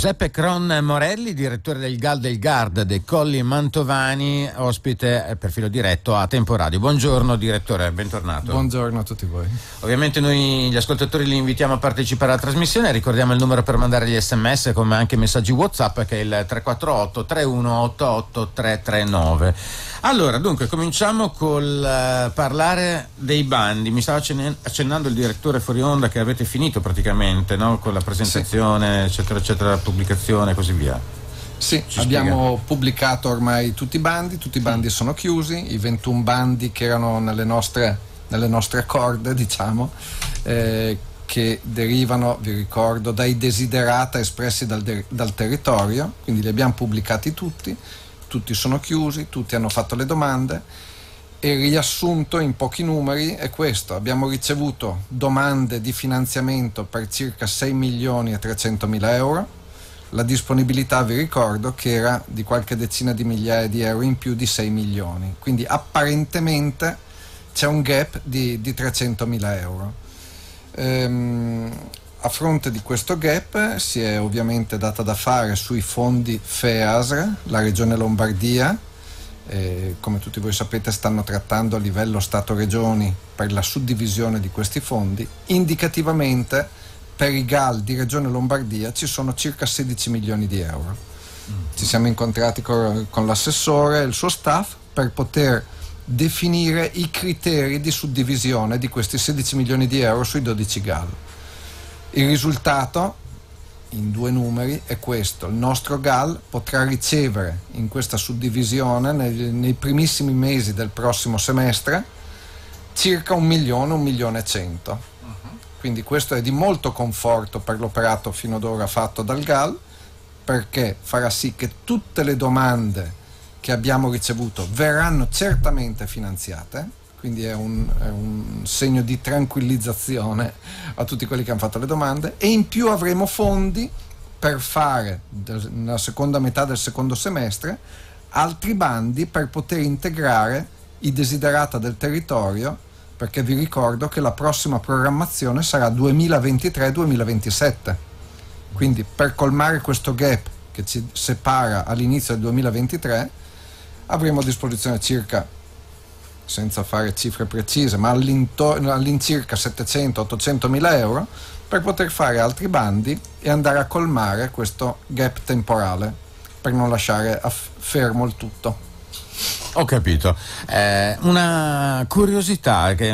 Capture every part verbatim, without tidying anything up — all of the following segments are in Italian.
Giuseppe Cron Morelli, direttore del G A L del Gard dei Colli Mantovani, ospite per filo diretto a Tempo Radio. Buongiorno direttore, bentornato. Buongiorno a tutti voi. Ovviamente noi gli ascoltatori li invitiamo a partecipare alla trasmissione, ricordiamo il numero per mandare gli sms come anche messaggi WhatsApp, che è il tre quattro otto tre uno otto otto tre tre nove. Allora, dunque, cominciamo col uh, parlare dei bandi. Mi stava accennando il direttore fuori onda che avete finito praticamente, no? Con la presentazione, sì, eccetera, eccetera, la pubblicazione e così via. Sì, Ci abbiamo spiega? pubblicato ormai tutti i bandi, tutti i bandi sono chiusi, i ventuno bandi che erano nelle nostre, nelle nostre corde, diciamo, eh, che derivano, vi ricordo, dai desiderata espressi dal, de- dal territorio, quindi li abbiamo pubblicati tutti. Tutti sono chiusi, tutti hanno fatto le domande e riassunto in pochi numeri è questo: abbiamo ricevuto domande di finanziamento per circa sei milioni e trecentomila euro, la disponibilità vi ricordo che era di qualche decina di migliaia di euro in più di sei milioni, quindi apparentemente c'è un gap di, di trecentomila euro. Ehm, A fronte di questo gap si è ovviamente data da fare sui fondi FEASR, la Regione Lombardia, eh, come tutti voi sapete stanno trattando a livello Stato-Regioni per la suddivisione di questi fondi. Indicativamente per i G A L di Regione Lombardia ci sono circa sedici milioni di euro. Ci siamo incontrati con, con l'assessore e il suo staff per poter definire i criteri di suddivisione di questi sedici milioni di euro sui dodici G A L. Il risultato, in due numeri, è questo: il nostro G A L potrà ricevere in questa suddivisione, nei, nei primissimi mesi del prossimo semestre, circa un milione, un milione e cento. Uh-huh. Quindi questo è di molto conforto per l'operato fino ad ora fatto dal G A L, perché farà sì che tutte le domande che abbiamo ricevuto verranno certamente finanziate. Quindi è un, è un segno di tranquillizzazione a tutti quelli che hanno fatto le domande, e in più avremo fondi per fare nella seconda metà del secondo semestre altri bandi per poter integrare i desiderata del territorio, perché vi ricordo che la prossima programmazione sarà duemilaventitré duemilaventisette. Quindi per colmare questo gap che ci separa all'inizio del duemilaventitré avremo a disposizione circa, senza fare cifre precise, ma all'incirca settecento ottocento mila euro per poter fare altri bandi e andare a colmare questo gap temporale, per non lasciare fermo il tutto. Ho capito. Eh, una curiosità che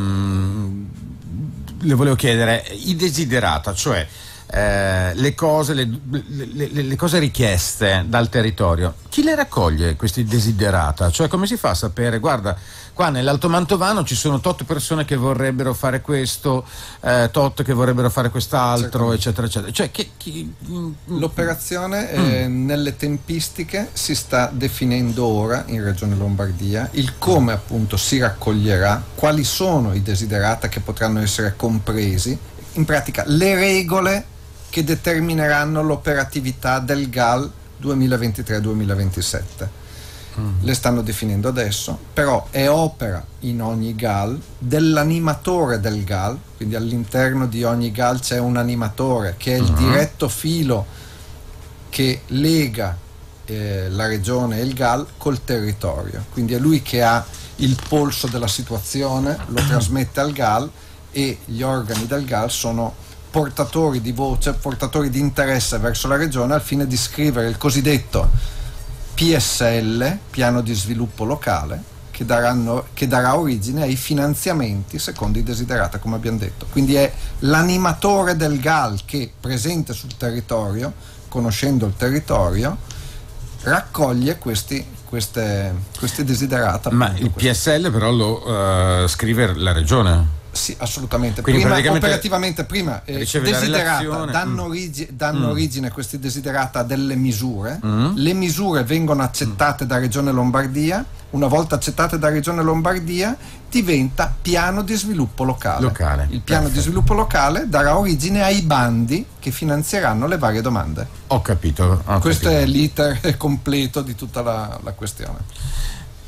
mh, le volevo chiedere: i desiderata, cioè eh, le cose le, le, le, le cose richieste dal territorio, chi le raccoglie questi desiderata? Cioè, come si fa a sapere, guarda, qua nell'Alto Mantovano ci sono tot persone che vorrebbero fare questo, eh, tot che vorrebbero fare quest'altro, eccetera, eccetera. Cioè, che, chi... L'operazione mm. eh, nelle tempistiche si sta definendo ora in Regione Lombardia, il come appunto si raccoglierà, quali sono i desiderata che potranno essere compresi, in pratica le regole che determineranno l'operatività del G A L duemilaventitré duemilaventisette. Mm. Le stanno definendo adesso, però è opera in ogni G A L dell'animatore del G A L, quindi all'interno di ogni G A L c'è un animatore che è il mm. diretto filo che lega eh, la regione e il G A L col territorio, quindi è lui che ha il polso della situazione, lo trasmette al G A L, e gli organi del G A L sono portatori di voce, portatori di interesse verso la regione al fine di scrivere il cosiddetto P S L, piano di sviluppo locale, che, daranno, che darà origine ai finanziamenti secondo i desiderata, come abbiamo detto. Quindi è l'animatore del G A L che, presente sul territorio, conoscendo il territorio, raccoglie questi, queste, questi desiderata. Ma appunto, il P S L però lo uh, scrive la regione? Sì, assolutamente. Quindi prima, praticamente operativamente prima eh, desiderata danno, mm. origi- danno mm. origine a questi desiderata a delle misure. Mm. Le misure vengono accettate mm. da Regione Lombardia. Una volta accettate da Regione Lombardia diventa piano di sviluppo locale. locale. Il piano Perfetto. di sviluppo locale darà origine ai bandi che finanzieranno le varie domande. Ho capito. Ho Questo capito. è l'iter completo di tutta la, la questione.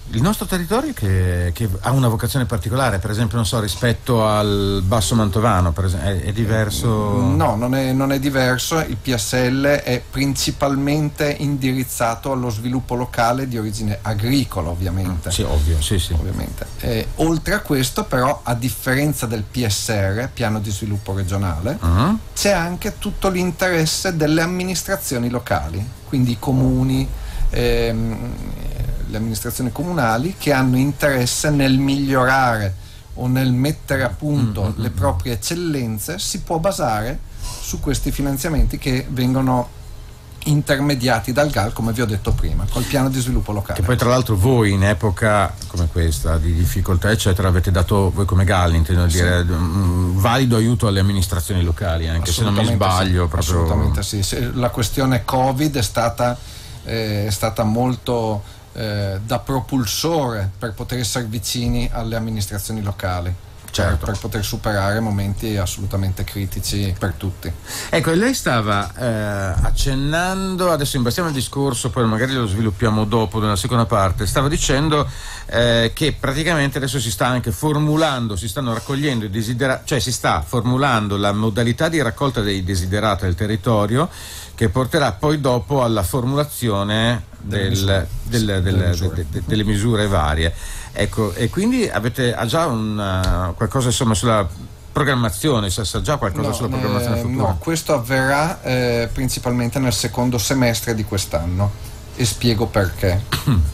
Il nostro territorio che, che ha una vocazione particolare, per esempio, non so, rispetto al Basso Mantovano, per esempio, è, è diverso? No, non è, non è diverso. Il P S L è principalmente indirizzato allo sviluppo locale di origine agricola, ovviamente. Mm, sì, ovvio, sì, sì. Ovviamente. Eh, oltre a questo, però, a differenza del P S R, Piano di Sviluppo Regionale, uh-huh. c'è anche tutto l'interesse delle amministrazioni locali, quindi i comuni, ehm, le amministrazioni comunali che hanno interesse nel migliorare o nel mettere a punto mm-hmm. le proprie eccellenze. Si può basare su questi finanziamenti che vengono intermediati dal G A L, come vi ho detto prima, col piano di sviluppo locale. Che poi tra l'altro voi in epoca come questa di difficoltà eccetera avete dato, voi come G A L intendo sì. dire, un valido aiuto alle amministrazioni locali, anche se non mi sbaglio. Sì, proprio... Assolutamente sì. La questione Covid è stata, eh, è stata molto Eh, da propulsore per poter essere vicini alle amministrazioni locali, certo. per, per poter superare momenti assolutamente critici per tutti. Ecco, lei stava eh, accennando, adesso imbastiamo il discorso, poi magari lo sviluppiamo dopo nella seconda parte, stava dicendo eh, che praticamente adesso si sta anche formulando, si stanno raccogliendo i desiderati, cioè si sta formulando la modalità di raccolta dei desiderati del territorio, che porterà poi dopo alla formulazione del, misure, del, sì, del, delle, misure. De, de, de, delle misure varie. Ecco, e quindi avete ha già un, qualcosa insomma sulla programmazione, sa, sa già qualcosa no, sulla programmazione eh, futura? No, questo avverrà eh, principalmente nel secondo semestre di quest'anno, e spiego perché.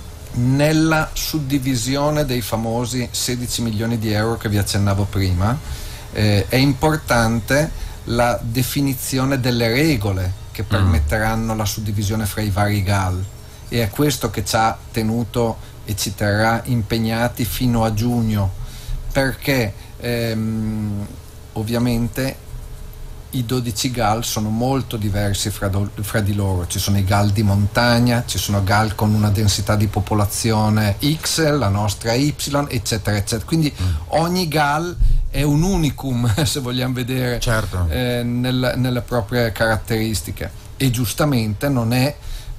Nella suddivisione dei famosi sedici milioni di euro che vi accennavo prima, eh, è importante la definizione delle regole che permetteranno la suddivisione fra i vari G A L, e è questo che ci ha tenuto e ci terrà impegnati fino a giugno, perché ehm, ovviamente i dodici G A L sono molto diversi fra, do, fra di loro. Ci sono i G A L di montagna, ci sono G A L con una densità di popolazione X, la nostra Y, eccetera eccetera, quindi mm. ogni G A L è un unicum, se vogliamo vedere, certo. eh, nel, nelle proprie caratteristiche, e giustamente non è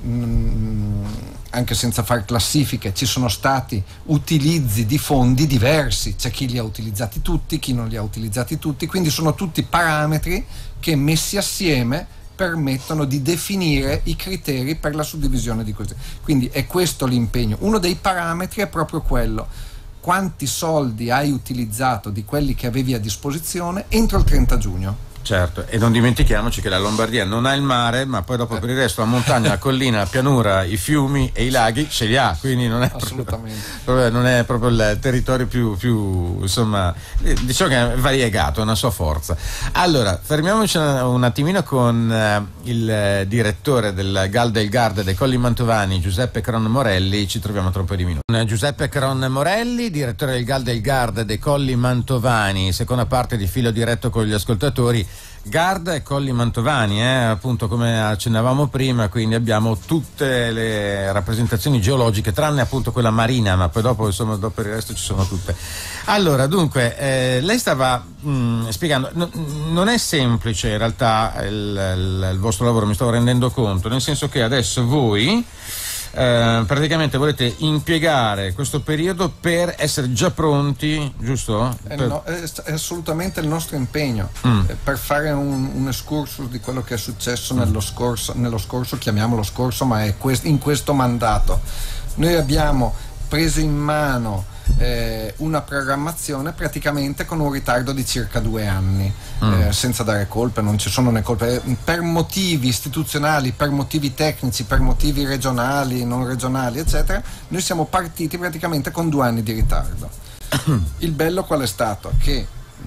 mh, anche senza far classifiche, ci sono stati utilizzi di fondi diversi, c'è chi li ha utilizzati tutti, chi non li ha utilizzati tutti, quindi sono tutti parametri che messi assieme permettono di definire i criteri per la suddivisione di questi. Quindi è questo l'impegno. Uno dei parametri è proprio quello: quanti soldi hai utilizzato di quelli che avevi a disposizione entro il trenta giugno. Certo, e non dimentichiamoci che la Lombardia non ha il mare, ma poi dopo per il resto la montagna, la collina, la pianura, i fiumi e i laghi ce li ha, quindi non è assolutamente proprio, non è proprio il territorio più, più insomma, diciamo che è variegato, ha una sua forza. Allora, fermiamoci un attimino con eh, il direttore del G A L del Garda dei Colli Mantovani, Giuseppe Cron Morelli, ci troviamo tra un po' di minuti. Giuseppe Cron Morelli, direttore del G A L del Garda dei Colli Mantovani, seconda parte di Filo Diretto con gli ascoltatori. Garda e Colli Mantovani, eh, appunto come accennavamo prima, quindi abbiamo tutte le rappresentazioni geologiche tranne appunto quella marina, ma poi dopo insomma dopo il resto ci sono tutte. Allora dunque eh, lei stava mh, spiegando, no, non è semplice in realtà il, il, il vostro lavoro, mi stavo rendendo conto, nel senso che adesso voi Eh, praticamente volete impiegare questo periodo per essere già pronti, giusto? Eh, per... no, è, è assolutamente il nostro impegno, mm. eh, per fare un, un excursus di quello che è successo mm. nello scorso, nello scorso, chiamiamolo scorso, ma è quest, in questo mandato. Noi abbiamo preso in mano eh, una programmazione praticamente con un ritardo di circa due anni, mm. eh, senza dare colpe, non ci sono né colpe, per motivi istituzionali, per motivi tecnici, per motivi regionali, non regionali, eccetera. Noi siamo partiti praticamente con due anni di ritardo. Il bello qual è stato? Che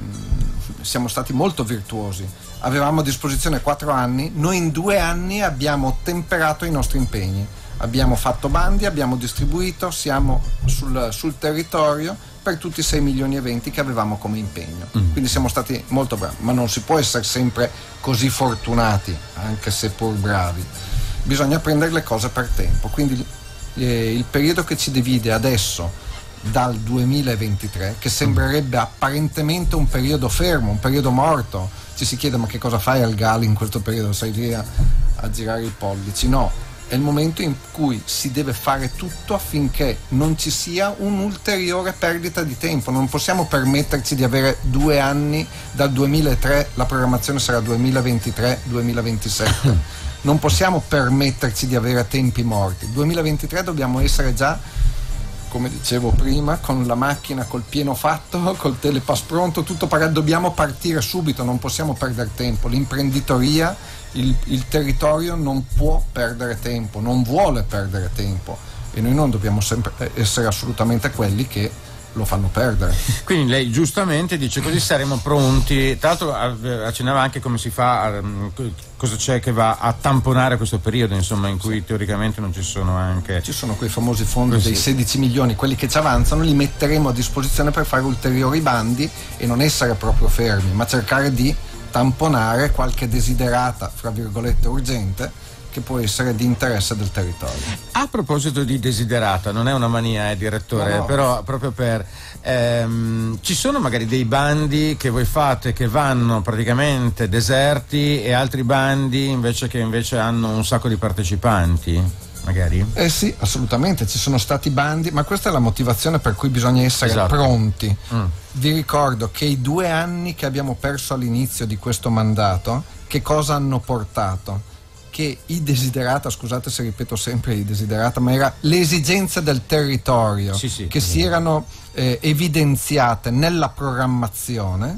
mh, siamo stati molto virtuosi, avevamo a disposizione quattro anni, noi in due anni abbiamo temperato i nostri impegni. Abbiamo fatto bandi, abbiamo distribuito, siamo sul, sul territorio per tutti i sei milioni e venti che avevamo come impegno. Mm. Quindi siamo stati molto bravi, ma non si può essere sempre così fortunati, anche se pur bravi. Bisogna prendere le cose per tempo. Quindi eh, il periodo che ci divide adesso dal duemilaventitré, che sembrerebbe apparentemente un periodo fermo, un periodo morto, ci si chiede ma che cosa fai al G A L in questo periodo, sei lì a, a girare i pollici? No. è il momento in cui si deve fare tutto affinché non ci sia un'ulteriore perdita di tempo. Non possiamo permetterci di avere due anni, dal duemilatré la programmazione sarà duemilaventitré duemilaventisette. Non possiamo permetterci di avere tempi morti. duemilaventitré dobbiamo essere già, come dicevo prima, con la macchina col pieno fatto, col telepass pronto, tutto pagato. Dobbiamo partire subito, non possiamo perdere tempo. L'imprenditoria, il, il territorio non può perdere tempo, non vuole perdere tempo, e noi non dobbiamo sempre essere assolutamente quelli che lo fanno perdere. Quindi lei giustamente dice così saremo pronti. Tra l'altro accennava anche come si fa, cosa c'è che va a tamponare questo periodo, insomma, in cui sì, teoricamente non ci sono anche... Ci sono quei famosi fondi così, dei sedici milioni, quelli che ci avanzano, li metteremo a disposizione per fare ulteriori bandi e non essere proprio fermi, ma cercare di tamponare qualche desiderata, fra virgolette, urgente, che può essere di interesse del territorio. A proposito di desiderata, non è una mania, eh, direttore, no, no. Però proprio per ehm, ci sono magari dei bandi che voi fate che vanno praticamente deserti e altri bandi invece che invece hanno un sacco di partecipanti, magari? Eh sì, assolutamente, ci sono stati bandi, ma questa è la motivazione per cui bisogna essere esatto. pronti. Mm. Vi ricordo che i due anni che abbiamo perso all'inizio di questo mandato, che cosa hanno portato? Che i desiderata, scusate se ripeto sempre i desiderata, ma era le esigenze del territorio sì, sì, che sì. si erano eh, evidenziate nella programmazione.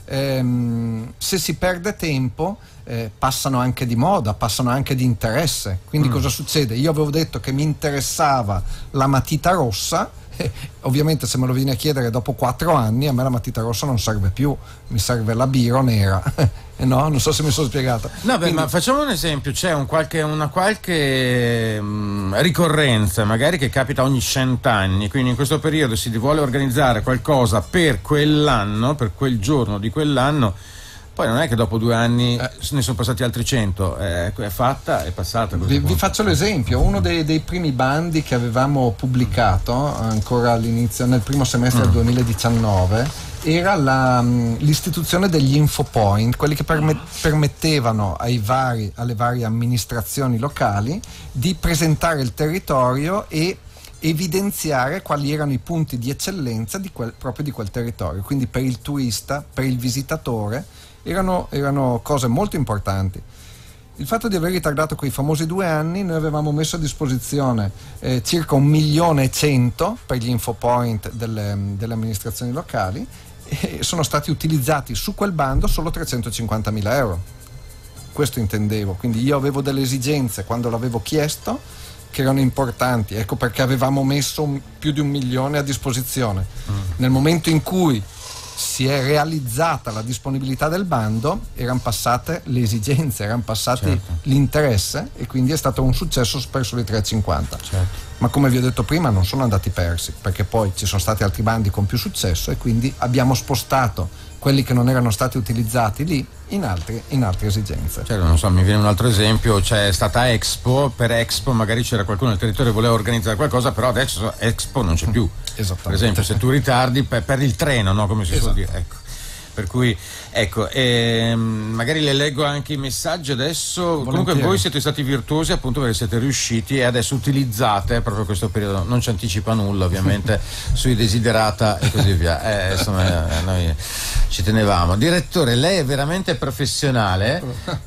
Ehm, se si perde tempo eh, passano anche di moda, passano anche di interesse. Quindi mm. cosa succede? Io avevo detto che mi interessava la matita rossa. Eh, ovviamente se me lo viene a chiedere dopo quattro anni, a me la matita rossa non serve più, mi serve la biro nera. eh no, non so se mi sono spiegato. No, beh, Quindi... ma facciamo un esempio, c'è un qualche, una qualche mh, ricorrenza magari che capita ogni cent'anni, quindi in questo periodo si vuole organizzare qualcosa per quell'anno, per quel giorno di quell'anno. Poi non è che dopo due anni eh. ne sono passati altri cento, eh, è fatta, è passata. Vi, vi faccio l'esempio, uno dei, dei primi bandi che avevamo pubblicato ancora all'inizio, nel primo semestre mm. del duemiladiciannove, era la, l'istituzione degli infopoint, quelli che permet, permettevano ai vari, alle varie amministrazioni locali di presentare il territorio e evidenziare quali erano i punti di eccellenza di quel, proprio di quel territorio. Quindi per il turista, per il visitatore, erano, erano cose molto importanti. Il fatto di aver ritardato quei famosi due anni, noi avevamo messo a disposizione eh, circa un milione e cento per gli infopoint delle, delle amministrazioni locali, e sono stati utilizzati su quel bando solo trecentocinquantamila euro. Questo intendevo, quindi io avevo delle esigenze quando l'avevo chiesto che erano importanti, ecco perché avevamo messo un, più di un milione a disposizione. Mm. Nel momento in cui si è realizzata la disponibilità del bando, erano passate le esigenze, erano passati certo. l'interesse, e quindi è stato un successo perso di trecentocinquanta. Certo. Ma come vi ho detto prima, non sono andati persi, perché poi ci sono stati altri bandi con più successo e quindi abbiamo spostato quelli che non erano stati utilizzati lì in, altri, in altre esigenze. Certo, non so, mi viene un altro esempio, c'è stata Expo, per Expo magari c'era qualcuno nel territorio che voleva organizzare qualcosa, però adesso Expo non c'è più. Esattamente. Per esempio, se tu ritardi per, per il treno, no? Come si esatto. suol dire, ecco. Per cui, ecco, ehm, magari le leggo anche i messaggi adesso. Volentieri. Comunque voi siete stati virtuosi appunto perché siete riusciti e adesso utilizzate proprio questo periodo, non ci anticipa nulla ovviamente sui desiderata e così via. Eh, insomma, noi ci tenevamo. Direttore, lei è veramente professionale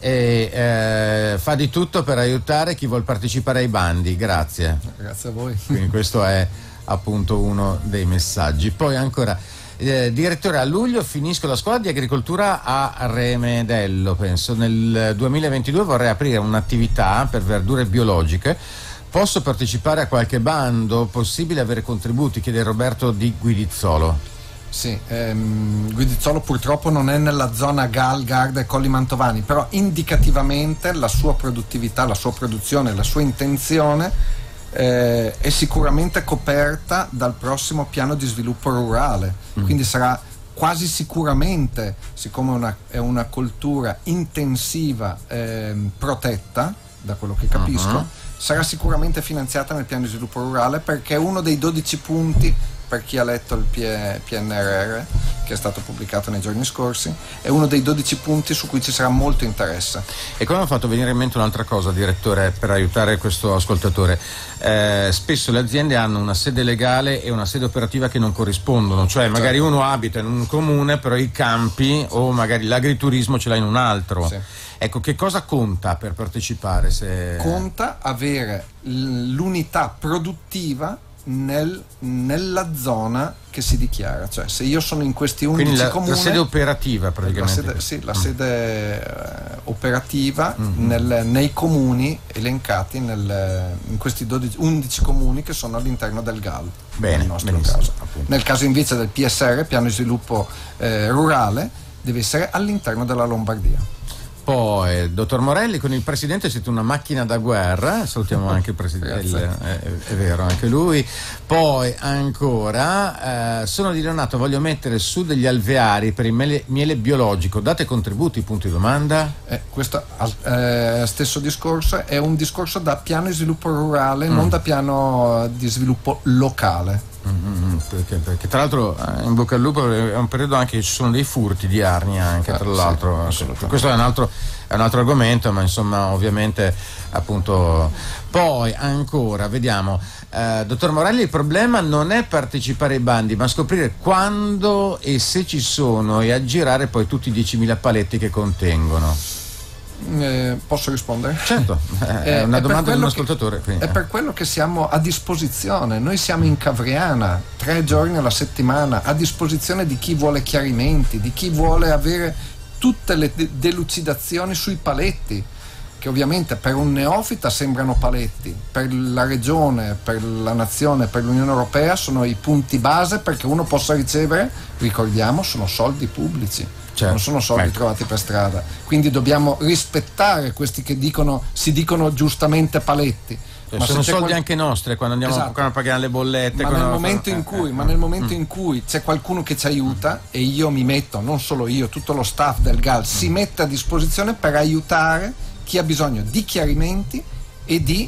e eh, fa di tutto per aiutare chi vuol partecipare ai bandi. Grazie. Grazie a voi. Quindi questo è appunto uno dei messaggi. Poi ancora... Eh, direttore, a luglio finisco la scuola di agricoltura a Remedello, penso. Nel duemilaventidue vorrei aprire un'attività per verdure biologiche. Posso partecipare a qualche bando? Possibile avere contributi? Chiede Roberto di Guidizzolo. Sì, ehm, Guidizzolo purtroppo non è nella zona Gal, Garda e Colli Mantovani, però indicativamente la sua produttività, la sua produzione, la sua intenzione Eh, è sicuramente coperta dal prossimo piano di sviluppo rurale, mm. quindi sarà quasi sicuramente, siccome una, è una coltura intensiva eh, protetta, da quello che capisco, uh-huh. sarà sicuramente finanziata nel piano di sviluppo rurale, perché è uno dei dodici punti, per chi ha letto il P N R R, che è stato pubblicato nei giorni scorsi, è uno dei dodici punti su cui ci sarà molto interesse. E come mi ha fatto venire in mente un'altra cosa, direttore, per aiutare questo ascoltatore. Eh, spesso le aziende hanno una sede legale e una sede operativa che non corrispondono, cioè magari uno abita in un comune, però i campi o magari l'agriturismo ce l'ha in un altro. Sì. Ecco, che cosa conta per partecipare? Se... Conta avere l'unità produttiva nel, nella zona che si dichiara, cioè se io sono in questi undici la, comuni, la sede operativa praticamente, la sede, sì, la sede uh, operativa mm-hmm. nel, nei comuni elencati nel, in questi dodici, undici comuni che sono all'interno del G A L. Bene, nel nostro caso. Nel caso invece del P S R, piano di sviluppo eh, rurale, deve essere all'interno della Lombardia. Poi, dottor Morelli, con il presidente siete una macchina da guerra, salutiamo anche il presidente, il, è, è vero, anche lui. Poi ancora, eh, sono di Leonato, voglio mettere su degli alveari per il miele, miele biologico, date contributi, punto di domanda? Eh, questo eh, stesso discorso è un discorso da piano di sviluppo rurale, mm. non da piano di sviluppo locale. Mm-hmm, perché, perché tra l'altro in bocca al lupo è un periodo anche che ci sono dei furti di arni anche, tra eh, l'altro sì, questo è un altro è un altro argomento, ma insomma ovviamente appunto. Poi ancora vediamo, eh, dottor Morelli, il problema non è partecipare ai bandi ma scoprire quando e se ci sono e aggirare poi tutti i diecimila paletti che contengono. Eh, posso rispondere? Certo, è una è domanda di un ascoltatore. Che, è per quello che siamo a disposizione. Noi siamo in Cavriana tre giorni alla settimana, a disposizione di chi vuole chiarimenti, di chi vuole avere tutte le de- delucidazioni sui paletti, che ovviamente per un neofita sembrano paletti, per la regione, per la nazione, per l'Unione Europea sono i punti base perché uno possa ricevere, ricordiamo, sono soldi pubblici. Certo. Non sono soldi ecco. trovati per strada, quindi dobbiamo rispettare questi che dicono, si dicono giustamente paletti. Cioè, ma sono soldi qual... anche nostri quando andiamo esatto. a pagare le bollette. Ma nel momento, in cui, eh, ma nel momento mm. in cui c'è qualcuno che ci aiuta, e io mi metto, non solo io, tutto lo staff del G A L mm. si mette a disposizione per aiutare chi ha bisogno di chiarimenti e di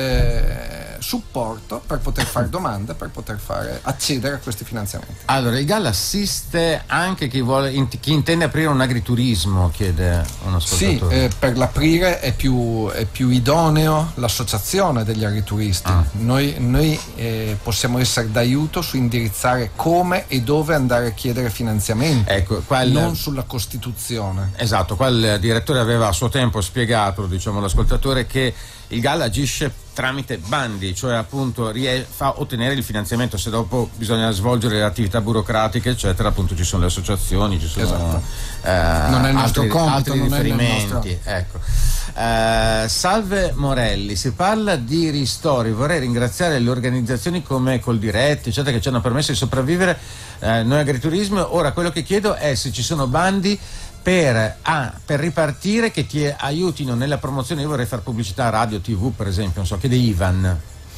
eh, supporto per poter fare domande, per poter fare accedere a questi finanziamenti. Allora, il G A L assiste anche chi vuole, chi intende aprire un agriturismo, chiede uno ascoltatore. Sì, eh, per l'aprire è più, è più idoneo l'associazione degli agrituristi. Ah. Noi, noi eh, possiamo essere d'aiuto su indirizzare come e dove andare a chiedere finanziamenti, ecco, qua il... non sulla Costituzione. Esatto, qua il direttore aveva a suo tempo spiegato, diciamo, all'ascoltatore che il G A L agisce tramite bandi, cioè appunto rie- fa ottenere il finanziamento, se dopo bisogna svolgere le attività burocratiche eccetera, appunto ci sono le associazioni, ci sono esatto. eh, non è il nostro altri, compito, altri non riferimenti. È il nostro... Ecco. Eh, salve Morelli, si parla di ristori, vorrei ringraziare le organizzazioni come Coldiretti eccetera che ci hanno permesso di sopravvivere eh, noi agriturismo. Ora quello che chiedo è se ci sono bandi Per, ah, per ripartire che ti aiutino nella promozione. Io vorrei fare pubblicità a radio, tivù per esempio, non so, che dei Ivan.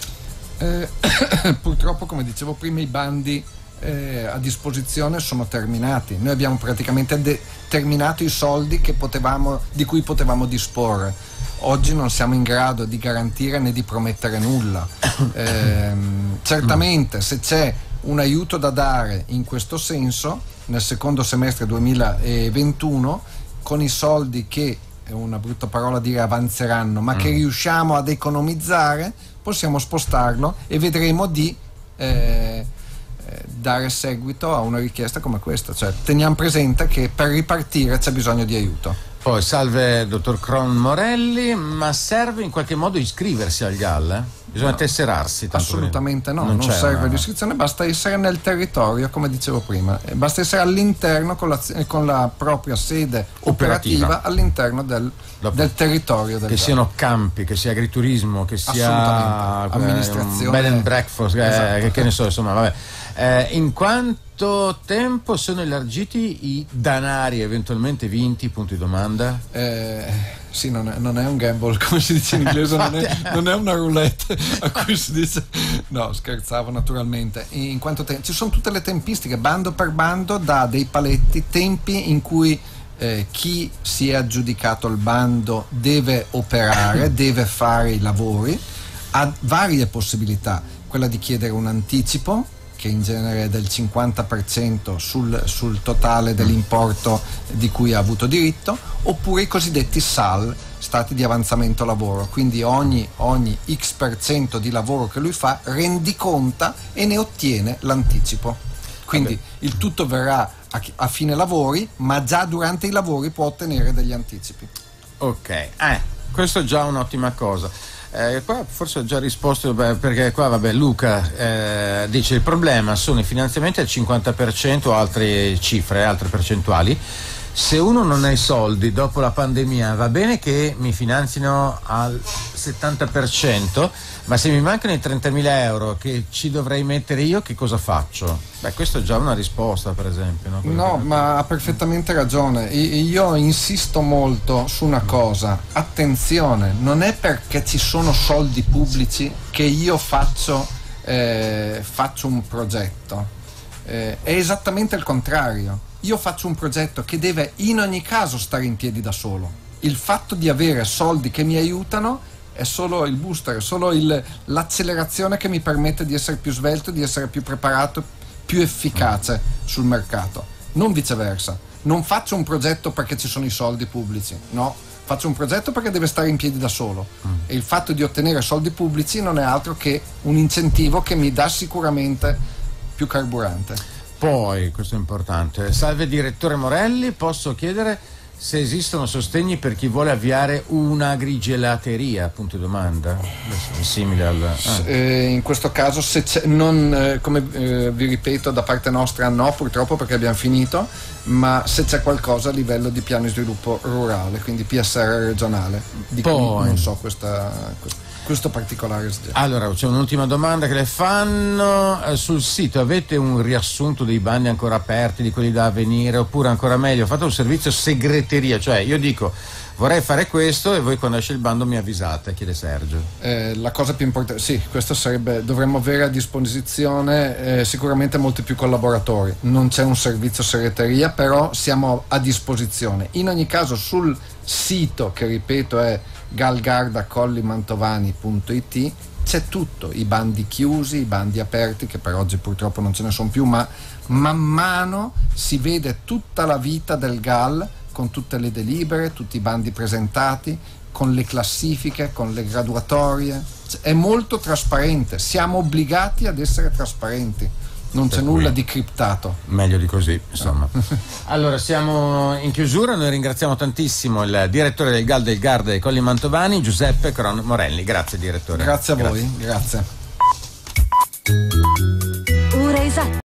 Eh, purtroppo, come dicevo prima, i bandi eh, a disposizione sono terminati. Noi abbiamo praticamente de- terminato i soldi che potevamo, di cui potevamo disporre. Oggi non siamo in grado di garantire né di promettere nulla. Eh, certamente se c'è un aiuto da dare in questo senso nel secondo semestre duemilaventuno, con i soldi che, è una brutta parola dire avanzeranno, ma mm. che riusciamo ad economizzare, possiamo spostarlo e vedremo di eh, dare seguito a una richiesta come questa. Cioè, teniamo presente che per ripartire c'è bisogno di aiuto. Poi salve dottor Cron Morelli, ma serve in qualche modo iscriversi al G A L? Eh? Bisogna no, tesserarsi? Tanto assolutamente no, non, non serve una... l'iscrizione, basta essere nel territorio, come dicevo prima, basta essere all'interno con la, con la propria sede operativa, operativa all'interno del, del territorio del che G A L. Siano campi, che sia agriturismo, che sia eh, amministrazione, bed and breakfast, esatto. eh, che, che ne so, insomma, vabbè. Eh, in quanto tempo sono elargiti i danari eventualmente vinti? Punto di domanda. Eh, sì, non è, non è un gamble, come si dice in inglese, non è, non è una roulette a cui si dice. No, scherzavo naturalmente. In quanto te- ci sono tutte le tempistiche, bando per bando, da dei paletti, tempi in cui eh, chi si è aggiudicato il bando deve operare, deve fare i lavori, ha varie possibilità, quella di chiedere un anticipo che in genere è del cinquanta per cento sul, sul totale dell'importo di cui ha avuto diritto, oppure i cosiddetti S A L, stati di avanzamento lavoro, quindi ogni, ogni X per cento di lavoro che lui fa rendiconta e ne ottiene l'anticipo. Quindi Vabbè. il tutto verrà a, a fine lavori, ma già durante i lavori può ottenere degli anticipi. Ok, eh, questo è già un'ottima cosa. Eh, qua forse ho già risposto, beh, perché qua vabbè Luca eh, dice il problema sono i finanziamenti al cinquanta per cento o altre cifre, altre percentuali. Se uno non ha i soldi dopo la pandemia va bene che mi finanzino al settanta per cento, ma se mi mancano i trentamila euro che ci dovrei mettere io, che cosa faccio? Beh, questa è già una risposta, per esempio. No, no che... ma ha perfettamente ragione. Io insisto molto su una cosa: attenzione, non è perché ci sono soldi pubblici che io faccio, eh, faccio un progetto, eh, è esattamente il contrario. Io faccio un progetto che deve in ogni caso stare in piedi da solo. Il fatto di avere soldi che mi aiutano è solo il booster, è solo il, l'accelerazione che mi permette di essere più svelto, di essere più preparato, più efficace sul mercato, non viceversa. Non faccio un progetto perché ci sono i soldi pubblici, no, faccio un progetto perché deve stare in piedi da solo, e il fatto di ottenere soldi pubblici non è altro che un incentivo che mi dà sicuramente più carburante. Poi, questo è importante, salve direttore Morelli, posso chiedere se esistono sostegni per chi vuole avviare una grigelateria, punto di domanda, simile al... Ah. Eh, in questo caso se c'è, non, eh, come eh, vi ripeto, da parte nostra no, purtroppo, perché abbiamo finito, ma se c'è qualcosa a livello di piano di sviluppo rurale, quindi P S R regionale, di cui non so questa... questa questo particolare. Allora c'è un'ultima domanda che le fanno: eh, sul sito avete un riassunto dei bandi ancora aperti, di quelli da avvenire, oppure ancora meglio fate un servizio segreteria, cioè io dico vorrei fare questo e voi quando esce il bando mi avvisate, chiede Sergio. Eh, la cosa più importante, sì, questo sarebbe, dovremmo avere a disposizione eh, sicuramente molti più collaboratori. Non c'è un servizio segreteria, però siamo a disposizione. In ogni caso sul sito, che ripeto è galgarda colli mantovani punto it, c'è tutto, i bandi chiusi, i bandi aperti, che per oggi purtroppo non ce ne sono più, ma man mano si vede tutta la vita del G A L, con tutte le delibere, tutti i bandi presentati, con le classifiche, con le graduatorie. È molto trasparente, siamo obbligati ad essere trasparenti, non per c'è nulla di criptato. Meglio di così, insomma. Allora, siamo in chiusura, noi ringraziamo tantissimo il direttore del G A L del Garda dei Colli Mantovani, Giuseppe Cron Morelli. Grazie direttore. Grazie a voi, grazie. Ora esatto.